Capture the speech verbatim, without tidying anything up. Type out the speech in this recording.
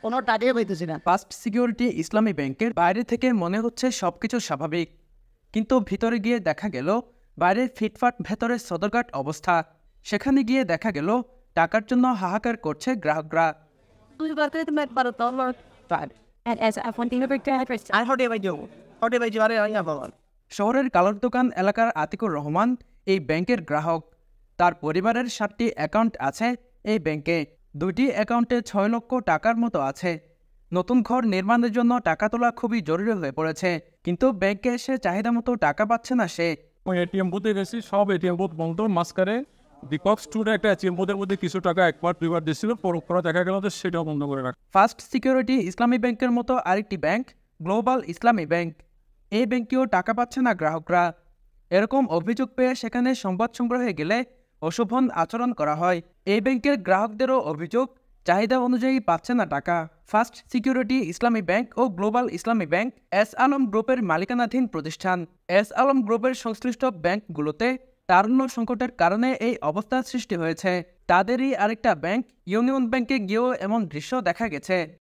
কোনো টাকাই পাইতেছি না। ফার্স্ট সিকিউরিটি ইসলামী ব্যাংকের বাইরে থেকে মনে হচ্ছে সবকিছু স্বাভাবিক, কিন্তু ভিতরে গিয়ে দেখা গেল বাইরের ফিটফাট ভেতরের সদরঘাট অবস্থা। সেখানে গিয়ে দেখা গেল টাকার জন্য হাহাকার করছে গ্রাহকরা। আর হটে ভাই যাবো হটে ভাই যাবে আর বাবা। শহরের কালোর দোকান এলাকার আতিকুর রহমান এই ব্যাংকের গ্রাহক। তার পরিবারের সাতটি অ্যাকাউন্ট আছে এই ব্যাংকে। দুইটি অ্যাকাউন্টে ছয় লক্ষ টাকার মতো আছে। নতুন ঘর নির্মাণের জন্য টাকা তোলা খুবই জরুরি হয়ে পড়েছে, কিন্তু ব্যাংকে এসে চাহিদা মতো টাকা পাচ্ছে না সে। ওই এটিএম বুথে গেছি, সব এটিএম বুথ বন্ধ। মাঝখানে দীপক স্টুডে একটা এটিএম বুথের মধ্যে কিছু টাকা একবার দুইবার দিয়েছিল, পরে দেখা গেল যে সেটাও বন্ধ করে রাখ। ফার্স্ট সিকিউরিটি ইসলামী ব্যাংকের মতো আরেকটি ব্যাংক গ্লোবাল ইসলামী ব্যাংক, এই ব্যাংকেও টাকা পাচ্ছে না গ্রাহকরা। এরকম অভিযোগ পেয়ে সেখানে সংবাদ সংগ্রহে গেলে অশোভন আচরণ করা হয়। এই ব্যাংকের গ্রাহকদেরও অভিযোগ চাহিদা অনুযায়ী পাচ্ছে না টাকা। ফার্স্ট সিকিউরিটি ইসলামী ব্যাংক ও global Islami bank S Alam গ্রুপের মালিকানাধীন প্রতিষ্ঠান। এস আলম গ্রুপের সংশ্লিষ্ট ব্যাংকগুলোতে তারুণ্য সংকটের কারণে এই অবস্থার সৃষ্টি হয়েছে। তাদেরই আরেকটা ব্যাংক ইউনিয়ন ব্যাংকে গিয়েও এমন দৃশ্য দেখা গেছে।